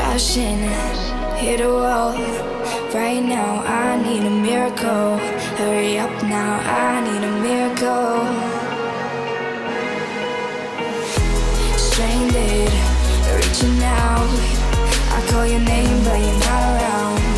crashing, hit a wall. Right now I need a miracle. Hurry up now, I need a miracle. Stranded, reaching out. I call your name but you're not around.